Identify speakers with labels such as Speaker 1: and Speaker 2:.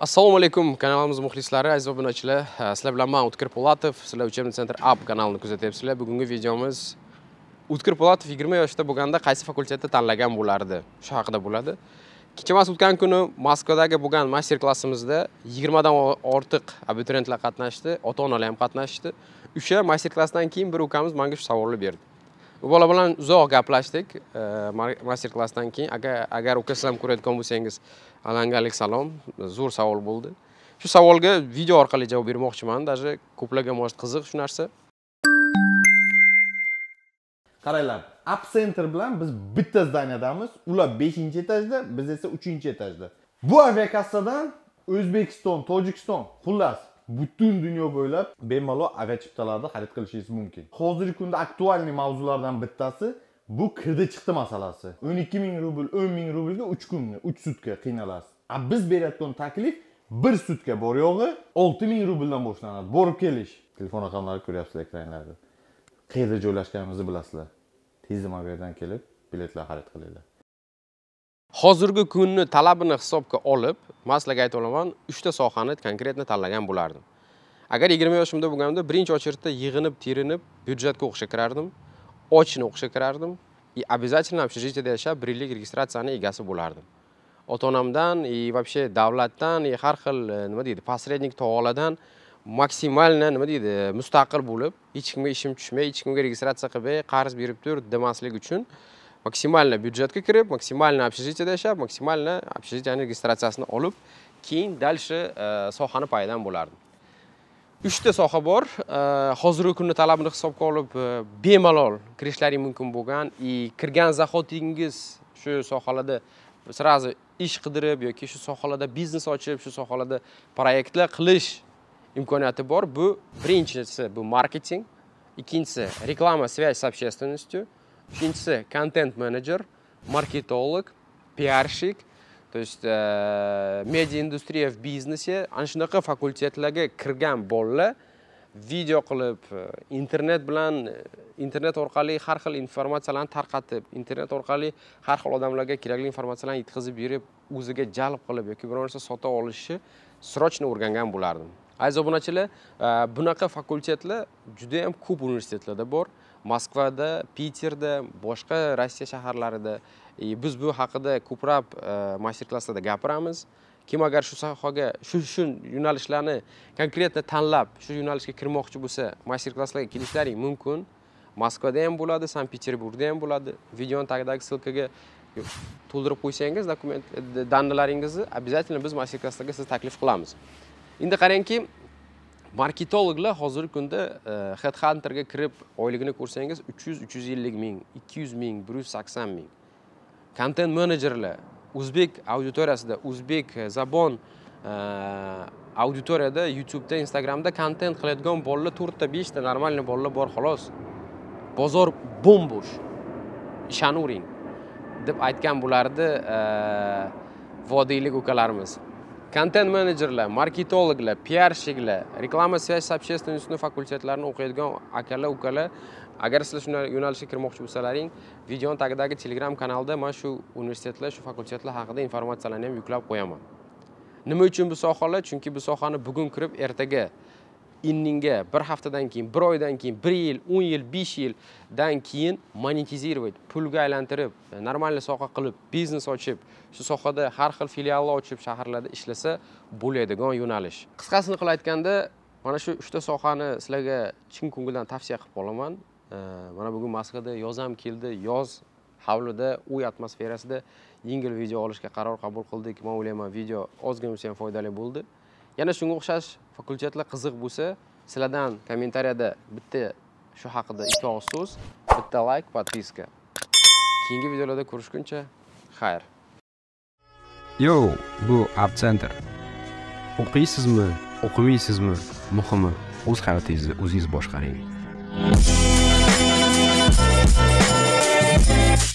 Speaker 1: Assalomu alaykum kanalimiz muxlislari, aziz obunachilar. Sizlar bilan men O'tkir Po'latov, sizlar Uchemni Center App kanalini kuzatyapsizlar. Bugungi videomiz O'tkir Po'latov 20 yoshda bo'lganda qaysi fakultetni tanlagan bo'lardi? Shu haqida bo'ladi. Kecha mas o'tgan kuni Moskvadagi bo'lgan master klassimizda 20 dan ortiq abituriyentlar qatnashdi, ota-onalar ham qatnashdi. O'sha master klassdan keyin bir ukamiz menga shu savolni berdi. Bu bola bilan uzoq gaplashdik. Master klassdan keyin agar uka sizlar ko'rayotgan bo'lsangiz, alangalik salom, zo'r savol bo'ldi. Shu savolga video orqali javob bermoqchiman. Даже ko'plarga most qiziq shu narsa.
Speaker 2: Qaranglar, App Center bilan biz bitta zdaniyadamiz. Ular 5-etajda, biz esa 3-etajda. Bu aviakassadan O'zbekiston, Tojikiston, xullas butun dunyo bo'ylab bemalol aviachiptalarni xarid qilishingiz mumkin. Hozirgi kunda aktualniy mavzulardan bittasi bu kirdi chiqdi masalasi. 12 ming rubl, 10 ming rublga 3 kunga, 3 sutka qiynalasiz. Biz berayotgan taklif 1 sutka bor yo'g'i 6 ming rubldan boshlanadi. Borib kelish. Telefon raqamlari ko'ryapsizlar ekranlarda. Qayerda joylashganimizni bilasizlar. Tezda bu yerdan kelib biletlar xarid qilinglar.
Speaker 1: Hozirgi kunni talabini hisobga olib, men sizlarga ayta olaman, 3 ta sohani konkretni tanlagan bo'lardim. Agar 20 yoshimda bo'lganimda birinchi очередda yig'inib, terinib, byudjetga o'qishga kirardim, ochni o'qishga kirardim и обязательно общежитиеda yashab, 1 yillik registratsiyaning egasi bo'lardim. Ota-onamdan и вообще davlatdan, har xil nima deydi, посредник tog'aladan maksimalni nima deydi, mustaqil bo'lib, hech kimga ishim tushmay, hech kimga registratsiya qilmay, qarz berib tur demaslik uchun maksimalni byudjetga kirib, maksimalni общежитиеda yashab, maksimalni общежитиyaning registratsiyasini olib, keyin dalshi sohani paydan bo'lardim. 3 ta soha bor. Hozirgi kunni talabini hisobga olib bemalol kirishlaring mumkin bo'lgan, kirgan zahotingiz shu sohalarda sразу ish qidirib yoki shu sohalarda biznes ochib, shu sohalarda proyektlar qilish imkoniyati bor. Bu birinchisi bu marketing, ikkinchisi reklama, связь с общественностью, uchinchisi content manager, marketolog, PR-shik, то есть media-industriya в biznesi, ana shunaqa fakultetlarga kirgan bolalar video qilib, internet orqali har xil informatsiyalarni tarqatib, internet orqali har xil odamlarga kerakli informatsiyalarni yetkazib berib, o'ziga jalb qilib yoki biror narsa sota olishi srochni o'rgangan bo'lardim. Aziz obunachilar, bunaqa fakultetlar juda ham ko'p universitetlarda bor. Moskvada, Piterda, boshqa Rossiya shaharlarida biz bu haqida ko'proq master klasslarda gapiramiz. Kim agar shu sohaga, shu yo'nalishlarni konkretni tanlab, shu yo'nalishga kirmoqchi bo'lsa, master klasslarga kelishlaring mumkin. Moskvada ham bo'ladi, Sankt-Peterburgda ham bo'ladi. Videoning tagidagi silkaga to'ldirib qo'ysangiz dokument danlaringizni, обязательно biz master klasslarga sizni taklif qilamiz. Endi qarangki, marketologlar hozirgi kunda Headhunterga kirib oyligini ko'rsangiz 300-350 ming, 200 ming, 180 ming. Content managerlar o'zbek auditoriyasida, o'zbek zabon auditoriyada YouTube'da, Instagram'da content qiladigan bolalar 4 ta 5 ta normalniy bolalar bor xolos. Bozor bombosh. Ishonavering deb aytgan bo'lardi vodiylik ukalarimiz. Content managerlar, marketologlar, PR-shiklar, reklama, связь с общественностью fakultetlarini o'qiydigan akalar, ukalar, agar sizlar shunday yo'nalishga kirmoqchi bo'lsalaring, videoning tagidagi Telegram kanalda men shu universitetlar, shu fakultetlar haqida informatsiyalarni ham yuklab qo'yaman. Nima uchun bu sohalar? Chunki bu sohani bugun kirib, ertaga inninga bir haftadan keyin, bir oydan keyin, 1 yil, 10 yil, 5 yildan keyin monetizировать, pulga aylantirib, normal soha qilib, biznes ochib, shu sohada har xil filiallar ochib, shaharlarda ishlasa bo'ladigan yo'nalish. Qisqasini qilib aytganda, mana shu 3 ta sohani sizlarga chin ko'ngildan tavsiya qilib qolaman. Mana bugun Moskvada yoz ham keldi, yoz havlida, uy atmosferasida yengil video olishga qaror qabul qildik. Men o'ylayman, video ozgina bo'lsa ham foydali bo'ldi. Yana shunga o'xshash fakultetlar qiziq bo'lsa, sizlardan kommentariyada bitta shu haqida 2 og'iz so'z, bitta like, podpiska. Keyingi videolarda ko'rishguncha, xayr.
Speaker 3: Yo, bu App Center. O'qiysizmi, o'qimaysizmi? Muhimi, o'z hayotingizni o'zingiz boshqaring.